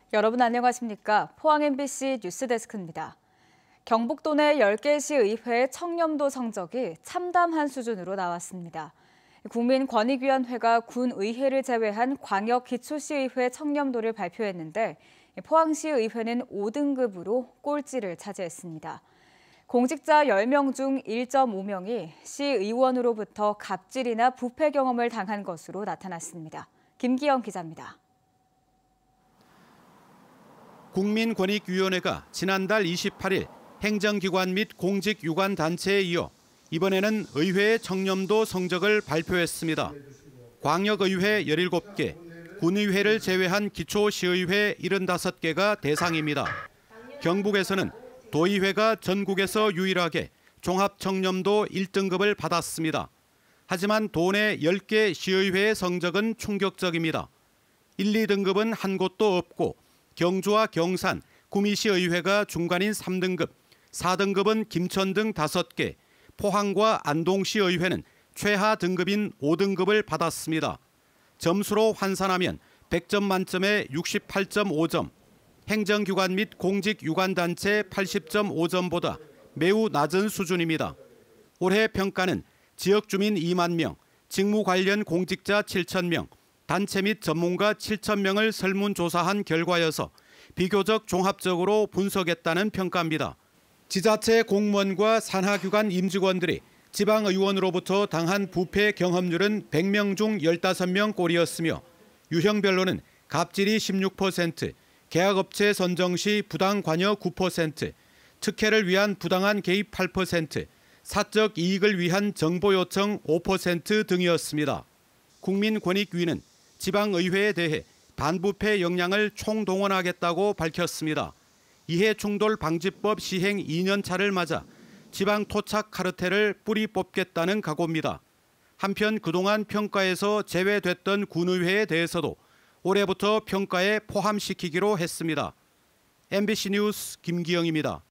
여러분 안녕하십니까? 포항 MBC 뉴스데스크입니다. 경북도 내 10개 시의회 청렴도 성적이 참담한 수준으로 나왔습니다. 국민권익위원회가 군의회를 제외한 광역기초시의회 청렴도를 발표했는데 포항시의회는 5등급으로 꼴찌를 차지했습니다. 공직자 10명 중 1.5명이 시의원으로부터 갑질이나 부패 경험을 당한 것으로 나타났습니다. 김기영 기자입니다. 국민권익위원회가 지난달 28일 행정기관 및 공직유관단체에 이어 이번에는 의회의 청렴도 성적을 발표했습니다. 광역의회 17개, 군의회를 제외한 기초시의회 75개가 대상입니다. 경북에서는 도의회가 전국에서 유일하게 종합청렴도 1등급을 받았습니다. 하지만 도내 10개 시의회의 성적은 충격적입니다. 1, 2등급은 한 곳도 없고 경주와 경산, 구미시의회가 중간인 3등급, 4등급은 김천 등 5개, 포항과 안동시의회는 최하 등급인 5등급을 받았습니다. 점수로 환산하면 100점 만점에 68.5점, 행정기관 및 공직유관단체 80.5점보다 매우 낮은 수준입니다. 올해 평가는 지역주민 2만 명, 직무 관련 공직자 7천 명, 단체 및 전문가 7천 명을 설문조사한 결과여서 비교적 종합적으로 분석했다는 평가입니다. 지자체 공무원과 산하기관 임직원들이 지방의원으로부터 당한 부패 경험률은 100명 중 15명 꼴이었으며 유형별로는 갑질이 16%, 계약업체 선정 시 부당 관여 9%, 특혜를 위한 부당한 개입 8%, 사적 이익을 위한 정보 요청 5% 등이었습니다. 국민권익위는 지방의회에 대해 반부패 역량을 총동원하겠다고 밝혔습니다. 이해충돌방지법 시행 2년차를 맞아 지방 토착 카르텔을 뿌리 뽑겠다는 각오입니다. 한편 그동안 평가에서 제외됐던 군의회에 대해서도 올해부터 평가에 포함시키기로 했습니다. MBC 뉴스 김기영입니다.